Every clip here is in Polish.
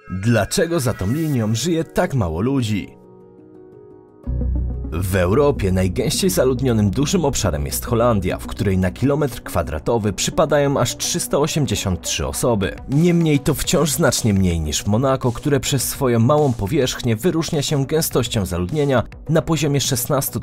Dlaczego za tą linią żyje tak mało ludzi? W Europie najgęściej zaludnionym dużym obszarem jest Holandia, w której na kilometr kwadratowy przypadają aż 383 osoby. Niemniej to wciąż znacznie mniej niż w Monako, które przez swoją małą powierzchnię wyróżnia się gęstością zaludnienia na poziomie 16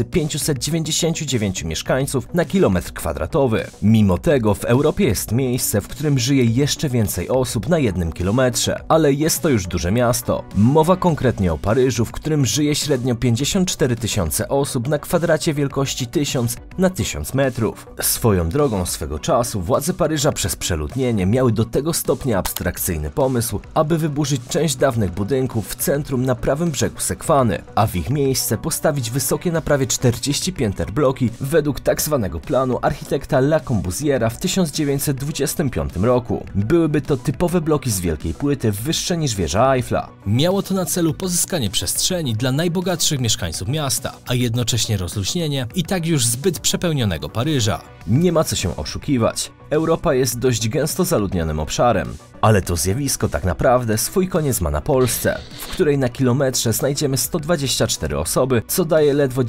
599 mieszkańców na kilometr kwadratowy. Mimo tego w Europie jest miejsce, w którym żyje jeszcze więcej osób na 1 kilometrze, ale jest to już duże miasto. Mowa konkretnie o Paryżu, w którym żyje średnio 54 tysiące osób na kwadracie wielkości 1000 na 1000 metrów. Swoją drogą swego czasu władze Paryża przez przeludnienie miały do tego stopnia abstrakcyjny pomysł, aby wyburzyć część dawnych budynków w centrum na prawym brzegu Sekwany, a w ich miejsce postawić wysokie na prawie 40 pięter bloki według tzw. planu architekta Le Corbusiera w 1925 roku. Byłyby to typowe bloki z wielkiej płyty wyższe niż wieża Eiffla. Miało to na celu pozyskanie przestrzeni dla najbogatszych mieszkańców miasta, a jednocześnie rozluźnienie i tak już zbyt przepełnionego Paryża. Nie ma co się oszukiwać. Europa jest dość gęsto zaludnionym obszarem, ale to zjawisko tak naprawdę swój koniec ma na Polsce, w której na kilometrze znajdziemy 124 osoby, co daje ledwo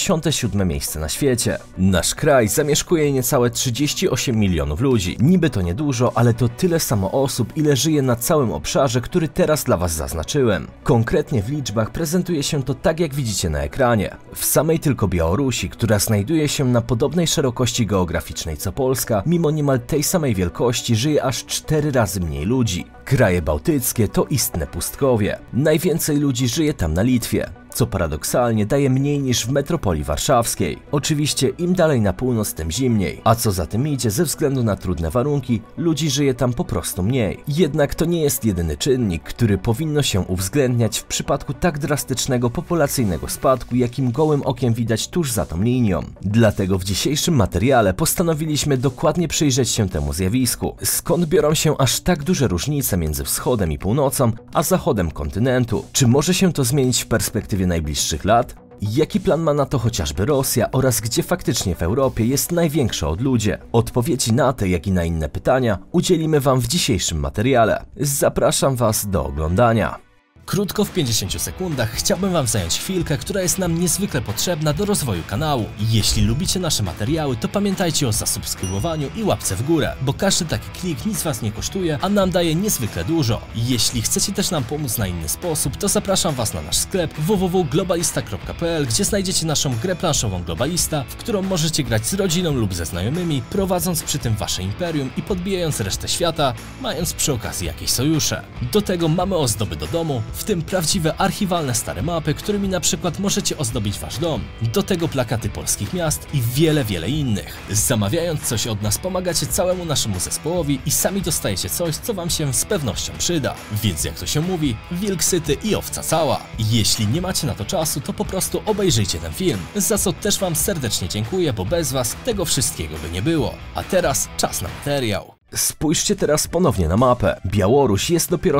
97 miejsce na świecie. Nasz kraj zamieszkuje niecałe 38 milionów ludzi. Niby to niedużo, ale to tyle samo osób, ile żyje na całym obszarze, który teraz dla Was zaznaczyłem. Konkretnie w liczbach prezentuje się to tak, jak widzicie na ekranie. W samej tylko Białorusi, która znajduje się na podobnej szerokości geograficznej co Polska, mimo niemal tej samej wielkości żyje aż 4 razy mniej ludzi. Kraje bałtyckie to istne pustkowie. Najwięcej ludzi żyje tam na Litwie, co paradoksalnie daje mniej niż w metropolii warszawskiej. Oczywiście im dalej na północ, tym zimniej, a co za tym idzie, ze względu na trudne warunki, ludzi żyje tam po prostu mniej. Jednak to nie jest jedyny czynnik, który powinno się uwzględniać w przypadku tak drastycznego populacyjnego spadku, jakim gołym okiem widać tuż za tą linią. Dlatego w dzisiejszym materiale postanowiliśmy dokładnie przyjrzeć się temu zjawisku. Skąd biorą się aż tak duże różnice między wschodem i północą, a zachodem kontynentu? Czy może się to zmienić w perspektywie najbliższych lat? Jaki plan ma na to chociażby Rosja oraz gdzie faktycznie w Europie jest największe odludzie? Odpowiedzi na te, jak i na inne pytania udzielimy Wam w dzisiejszym materiale. Zapraszam Was do oglądania. Krótko w 50 sekundach chciałbym Wam zająć chwilkę, która jest nam niezwykle potrzebna do rozwoju kanału. Jeśli lubicie nasze materiały, to pamiętajcie o zasubskrybowaniu i łapce w górę, bo każdy taki klik nic Was nie kosztuje, a nam daje niezwykle dużo. Jeśli chcecie też nam pomóc na inny sposób, to zapraszam Was na nasz sklep www.globalista.pl, gdzie znajdziecie naszą grę planszową Globalista, w którą możecie grać z rodziną lub ze znajomymi, prowadząc przy tym Wasze imperium i podbijając resztę świata, mając przy okazji jakieś sojusze. Do tego mamy ozdoby do domu, w tym prawdziwe archiwalne stare mapy, którymi na przykład możecie ozdobić Wasz dom. Do tego plakaty polskich miast i wiele innych. Zamawiając coś od nas, pomagacie całemu naszemu zespołowi i sami dostajecie coś, co Wam się z pewnością przyda. Więc jak to się mówi, wilk syty i owca cała. Jeśli nie macie na to czasu, to po prostu obejrzyjcie ten film, za co też Wam serdecznie dziękuję, bo bez Was tego wszystkiego by nie było. A teraz czas na materiał. Spójrzcie teraz ponownie na mapę. Białoruś jest dopiero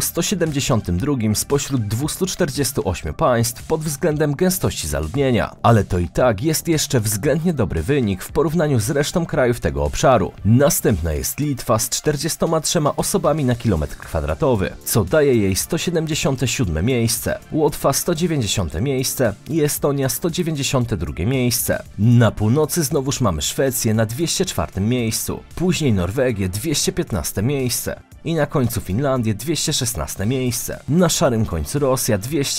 172 spośród 248 państw pod względem gęstości zaludnienia, ale to i tak jest jeszcze względnie dobry wynik w porównaniu z resztą krajów tego obszaru. Następna jest Litwa z 43 osobami na kilometr kwadratowy, co daje jej 177 miejsce, Łotwa 190 miejsce i Estonia 192 miejsce. Na północy znowuż mamy Szwecję na 204 miejscu, później Norwegię 215 miejsce i na końcu Finlandię 216 miejsce. Na szarym końcu Rosja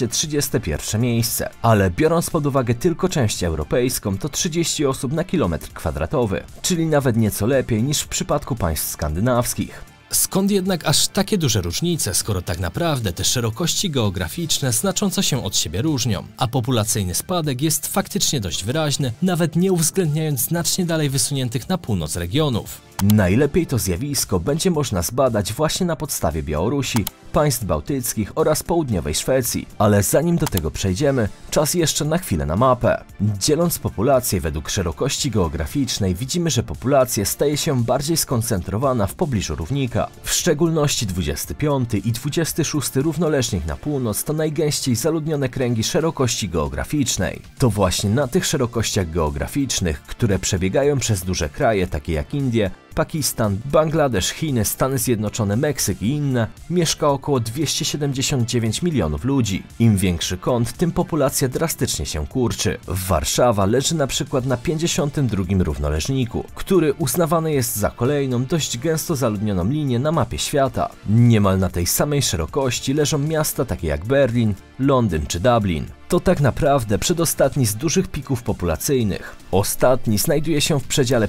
231 miejsce, ale biorąc pod uwagę tylko część europejską, to 30 osób na kilometr kwadratowy, czyli nawet nieco lepiej niż w przypadku państw skandynawskich. Skąd jednak aż takie duże różnice, skoro tak naprawdę te szerokości geograficzne znacząco się od siebie różnią, a populacyjny spadek jest faktycznie dość wyraźny, nawet nie uwzględniając znacznie dalej wysuniętych na północ regionów? Najlepiej to zjawisko będzie można zbadać właśnie na podstawie Białorusi, państw bałtyckich oraz południowej Szwecji, ale zanim do tego przejdziemy, czas jeszcze na chwilę na mapę. Dzieląc populację według szerokości geograficznej, widzimy, że populacja staje się bardziej skoncentrowana w pobliżu równika. W szczególności 25 i 26 równoleżnik na północ to najgęściej zaludnione kręgi szerokości geograficznej. To właśnie na tych szerokościach geograficznych, które przebiegają przez duże kraje takie jak Indie, Pakistan, Bangladesz, Chiny, Stany Zjednoczone, Meksyk i inne mieszka około 279 milionów ludzi. Im większy kąt, tym populacja drastycznie się kurczy. Warszawa leży na przykład na 52. równoleżniku, który uznawany jest za kolejną dość gęsto zaludnioną linię na mapie świata. Niemal na tej samej szerokości leżą miasta takie jak Berlin, Londyn czy Dublin. To tak naprawdę przedostatni z dużych pików populacyjnych. Ostatni znajduje się w przedziale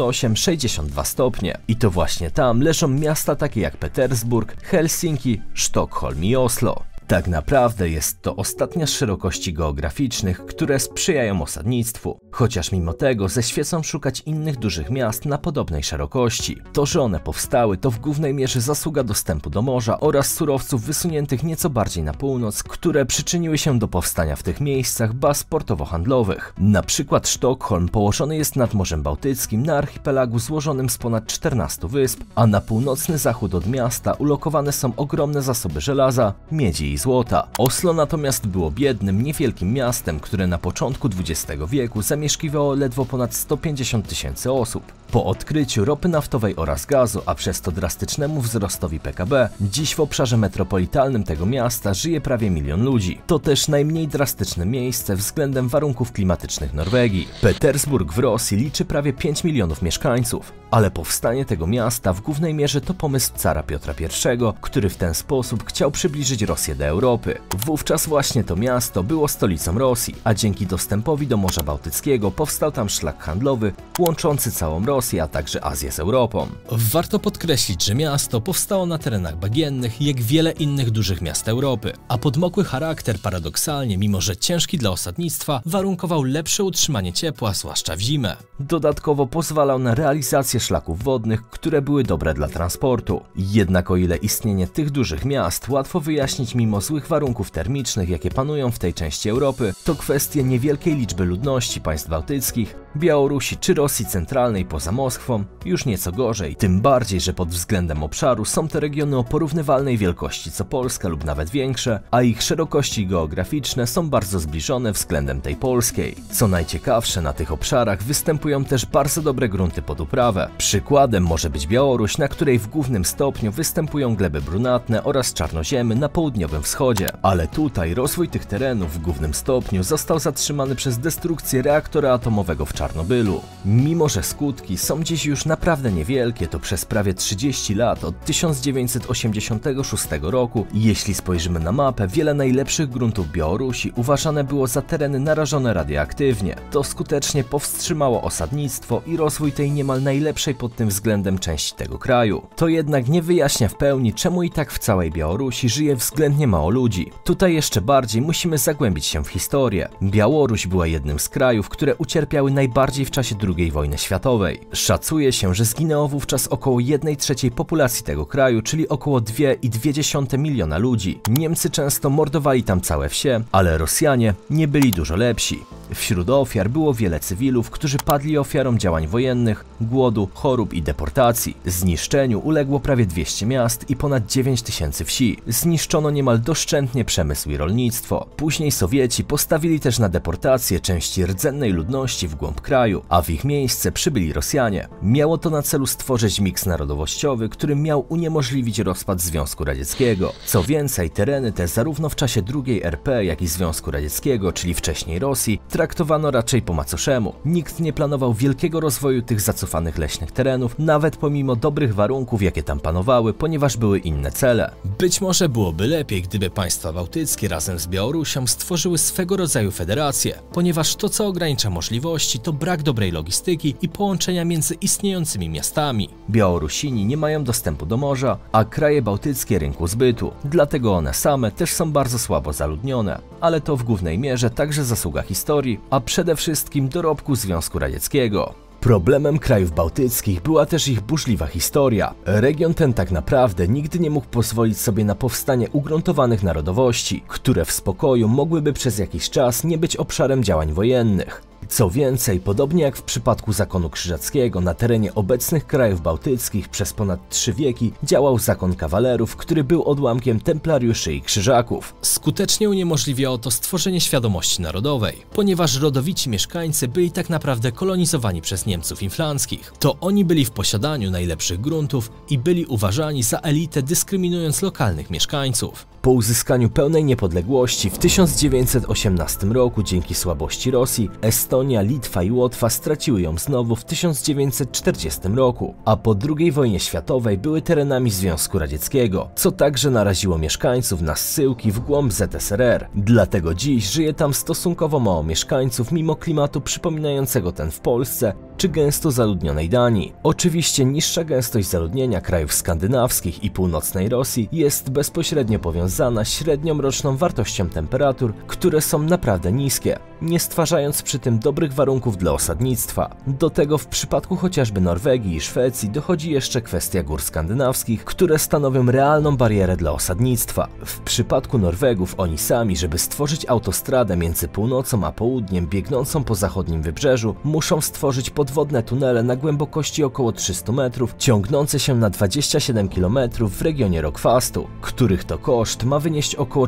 58-62 stopnie. I to właśnie tam leżą miasta takie jak Petersburg, Helsinki, Sztokholm i Oslo. Tak naprawdę jest to ostatnia z szerokości geograficznych, które sprzyjają osadnictwu. Chociaż mimo tego zeświecą szukać innych dużych miast na podobnej szerokości. To, że one powstały, to w głównej mierze zasługa dostępu do morza oraz surowców wysuniętych nieco bardziej na północ, które przyczyniły się do powstania w tych miejscach baz portowo-handlowych. Na przykład Sztokholm położony jest nad Morzem Bałtyckim na archipelagu złożonym z ponad 14 wysp, a na północny zachód od miasta ulokowane są ogromne zasoby żelaza, miedzi i złota. Oslo natomiast było biednym, niewielkim miastem, które na początku XX wieku zamieszkiwało ledwo ponad 150 000 osób. Po odkryciu ropy naftowej oraz gazu, a przez to drastycznemu wzrostowi PKB, dziś w obszarze metropolitalnym tego miasta żyje prawie 1 milion ludzi. To też najmniej drastyczne miejsce względem warunków klimatycznych Norwegii. Petersburg w Rosji liczy prawie 5 milionów mieszkańców, ale powstanie tego miasta w głównej mierze to pomysł cara Piotra I, który w ten sposób chciał przybliżyć Rosję do Europy. Wówczas właśnie to miasto było stolicą Rosji, a dzięki dostępowi do Morza Bałtyckiego powstał tam szlak handlowy łączący całą Rosję, a także Azję z Europą. Warto podkreślić, że miasto powstało na terenach bagiennych, jak wiele innych dużych miast Europy, a podmokły charakter paradoksalnie, mimo że ciężki dla osadnictwa, warunkował lepsze utrzymanie ciepła, zwłaszcza w zimę. Dodatkowo pozwalał na realizację szlaków wodnych, które były dobre dla transportu. Jednak o ile istnienie tych dużych miast łatwo wyjaśnić mimo złych warunków termicznych, jakie panują w tej części Europy, to kwestie niewielkiej liczby ludności państw bałtyckich, Białorusi czy Rosji centralnej poza Moskwą już nieco gorzej, tym bardziej, że pod względem obszaru są to regiony o porównywalnej wielkości co Polska lub nawet większe, a ich szerokości geograficzne są bardzo zbliżone względem tej polskiej. Co najciekawsze, na tych obszarach występują też bardzo dobre grunty pod uprawę. Przykładem może być Białoruś, na której w głównym stopniu występują gleby brunatne oraz czarnoziemy na południowym wschodzie. Ale tutaj rozwój tych terenów w głównym stopniu został zatrzymany przez destrukcję reaktora atomowego w Czarnobylu. Mimo że skutki są dziś już naprawdę niewielkie, to przez prawie 30 lat od 1986 roku, jeśli spojrzymy na mapę, wiele najlepszych gruntów Białorusi uważane było za tereny narażone radioaktywnie. To skutecznie powstrzymało osadnictwo i rozwój tej niemal najlepszej pod tym względem części tego kraju. To jednak nie wyjaśnia w pełni, czemu i tak w całej Białorusi żyje względnie mało ludzi. Tutaj jeszcze bardziej musimy zagłębić się w historię. Białoruś była jednym z krajów, które ucierpiały najbardziej w czasie II wojny światowej. Szacuje się, że zginęło wówczas około 1/3 populacji tego kraju, czyli około 2,2 miliona ludzi. Niemcy często mordowali tam całe wsie, ale Rosjanie nie byli dużo lepsi. Wśród ofiar było wiele cywilów, którzy padli ofiarą działań wojennych, głodu, chorób i deportacji. Zniszczeniu uległo prawie 200 miast i ponad 9000 wsi. Zniszczono niemal doszczętnie przemysł i rolnictwo. Później Sowieci postawili też na deportację części rdzennej ludności w głąb kraju, a w ich miejsce przybyli Rosjanie. Miało to na celu stworzyć miks narodowościowy, który miał uniemożliwić rozpad Związku Radzieckiego. Co więcej, tereny te zarówno w czasie II RP, jak i Związku Radzieckiego, czyli wcześniej Rosji, traktowano raczej po macoszemu. Nikt nie planował wielkiego rozwoju tych zacofanych leśnych terenów, nawet pomimo dobrych warunków, jakie tam panowały, ponieważ były inne cele. Być może byłoby lepiej, gdyby państwa bałtyckie razem z Białorusią stworzyły swego rodzaju federację, ponieważ to, co ogranicza możliwości, to brak dobrej logistyki i połączenia między istniejącymi miastami. Białorusini nie mają dostępu do morza, a kraje bałtyckie rynku zbytu, dlatego one same też są bardzo słabo zaludnione, ale to w głównej mierze także zasługa historii, a przede wszystkim dorobku Związku Radzieckiego. Problemem krajów bałtyckich była też ich burzliwa historia. Region ten tak naprawdę nigdy nie mógł pozwolić sobie na powstanie ugruntowanych narodowości, które w spokoju mogłyby przez jakiś czas nie być obszarem działań wojennych. Co więcej, podobnie jak w przypadku zakonu krzyżackiego, na terenie obecnych krajów bałtyckich przez ponad 3 wieki działał zakon kawalerów, który był odłamkiem templariuszy i krzyżaków. Skutecznie uniemożliwiało to stworzenie świadomości narodowej, ponieważ rodowici mieszkańcy byli tak naprawdę kolonizowani przez Niemców inflanckich. To oni byli w posiadaniu najlepszych gruntów i byli uważani za elitę, dyskryminując lokalnych mieszkańców. Po uzyskaniu pełnej niepodległości w 1918 roku dzięki słabości Rosji, Estonia, Litwa i Łotwa straciły ją znowu w 1940 roku, a po II wojnie światowej były terenami Związku Radzieckiego, co także naraziło mieszkańców na zsyłki w głąb ZSRR. Dlatego dziś żyje tam stosunkowo mało mieszkańców mimo klimatu przypominającego ten w Polsce czy gęsto zaludnionej Danii. Oczywiście niższa gęstość zaludnienia krajów skandynawskich i północnej Rosji jest bezpośrednio powiązana z średnią roczną wartością temperatur, które są naprawdę niskie, nie stwarzając przy tym dobrych warunków dla osadnictwa. Do tego w przypadku chociażby Norwegii i Szwecji dochodzi jeszcze kwestia gór skandynawskich, które stanowią realną barierę dla osadnictwa. W przypadku Norwegów oni sami, żeby stworzyć autostradę między północą a południem biegnącą po zachodnim wybrzeżu, muszą stworzyć podwodne tunele na głębokości około 300 metrów, ciągnące się na 27 km w regionie Rockfastu, których to koszt ma wynieść około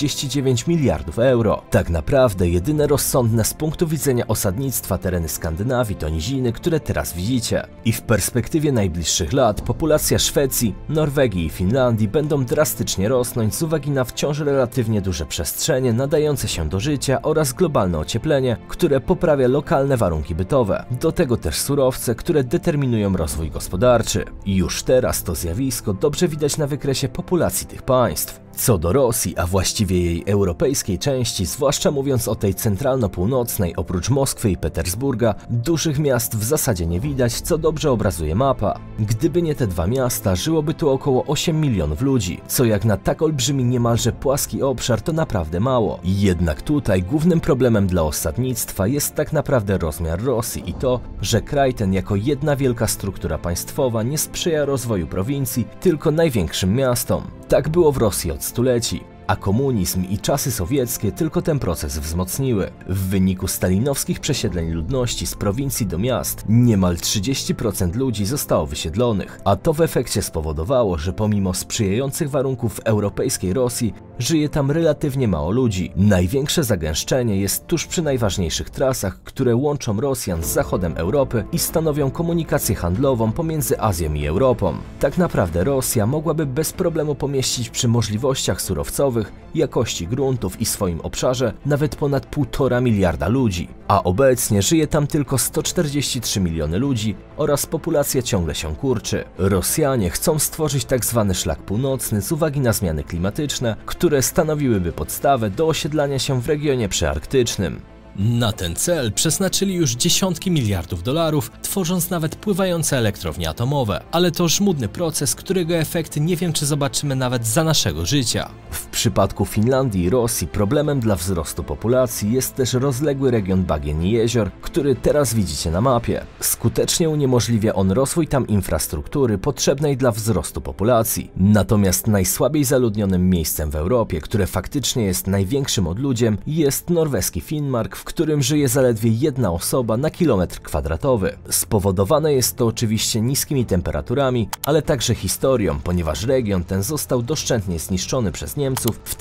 49 miliardów euro. Tak naprawdę jedyne rozsądne z punktu widzenia osadnictwa tereny Skandynawii to niziny, które teraz widzicie. I w perspektywie najbliższych lat populacja Szwecji, Norwegii i Finlandii będą drastycznie rosnąć z uwagi na wciąż relatywnie duże przestrzenie nadające się do życia oraz globalne ocieplenie, które poprawia lokalne warunki bytowe. Do tego też surowce, które determinują rozwój gospodarczy. I już teraz to zjawisko dobrze widać na wykresie populacji tych państw. Co do Rosji, a właściwie jej europejskiej części, zwłaszcza mówiąc o tej centralno-północnej, oprócz Moskwy i Petersburga, dużych miast w zasadzie nie widać, co dobrze obrazuje mapa. Gdyby nie te dwa miasta, żyłoby tu około 8 milionów ludzi, co jak na tak olbrzymi niemalże płaski obszar to naprawdę mało. Jednak tutaj głównym problemem dla osadnictwa jest tak naprawdę rozmiar Rosji i to, że kraj ten jako jedna wielka struktura państwowa nie sprzyja rozwoju prowincji, tylko największym miastom. Tak było w Rosji od stuleci, a komunizm i czasy sowieckie tylko ten proces wzmocniły. W wyniku stalinowskich przesiedleń ludności z prowincji do miast niemal 30% ludzi zostało wysiedlonych, a to w efekcie spowodowało, że pomimo sprzyjających warunków w europejskiej Rosji żyje tam relatywnie mało ludzi. Największe zagęszczenie jest tuż przy najważniejszych trasach, które łączą Rosjan z zachodem Europy i stanowią komunikację handlową pomiędzy Azją i Europą. Tak naprawdę Rosja mogłaby bez problemu pomieścić przy możliwościach surowcowych, jakości gruntów i swoim obszarze nawet ponad 1,5 miliarda ludzi, a obecnie żyje tam tylko 143 miliony ludzi oraz populacja ciągle się kurczy. Rosjanie chcą stworzyć tzw. szlak północny z uwagi na zmiany klimatyczne, które stanowiłyby podstawę do osiedlania się w regionie przearktycznym. Na ten cel przeznaczyli już dziesiątki miliardów dolarów, tworząc nawet pływające elektrownie atomowe, ale to żmudny proces, którego efekty nie wiem, czy zobaczymy nawet za naszego życia. W przypadku Finlandii i Rosji problemem dla wzrostu populacji jest też rozległy region bagien i jezior, który teraz widzicie na mapie. Skutecznie uniemożliwia on rozwój tam infrastruktury potrzebnej dla wzrostu populacji. Natomiast najsłabiej zaludnionym miejscem w Europie, które faktycznie jest największym odludziem, jest norweski Finnmark, w którym żyje zaledwie jedna osoba na kilometr kwadratowy. Spowodowane jest to oczywiście niskimi temperaturami, ale także historią, ponieważ region ten został doszczętnie zniszczony przez Niemców w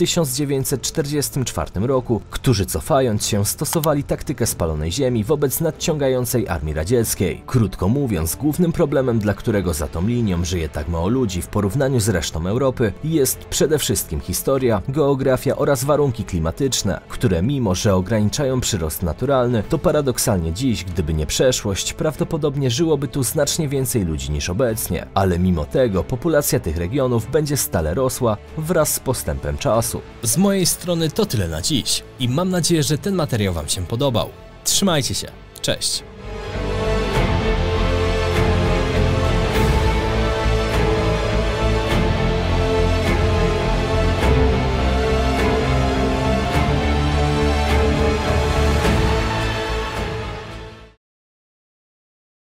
1944 roku, którzy cofając się stosowali taktykę spalonej ziemi wobec nadciągającej armii radzieckiej. Krótko mówiąc, głównym problemem, dla którego za tą linią żyje tak mało ludzi w porównaniu z resztą Europy, jest przede wszystkim historia, geografia oraz warunki klimatyczne, które mimo, że ograniczają przyrost naturalny, to paradoksalnie dziś, gdyby nie przeszłość, prawdopodobnie żyłoby tu znacznie więcej ludzi niż obecnie, ale mimo tego populacja tych regionów będzie stale rosła wraz z postępem czasu. Z mojej strony to tyle na dziś i mam nadzieję, że ten materiał Wam się podobał. Trzymajcie się, cześć!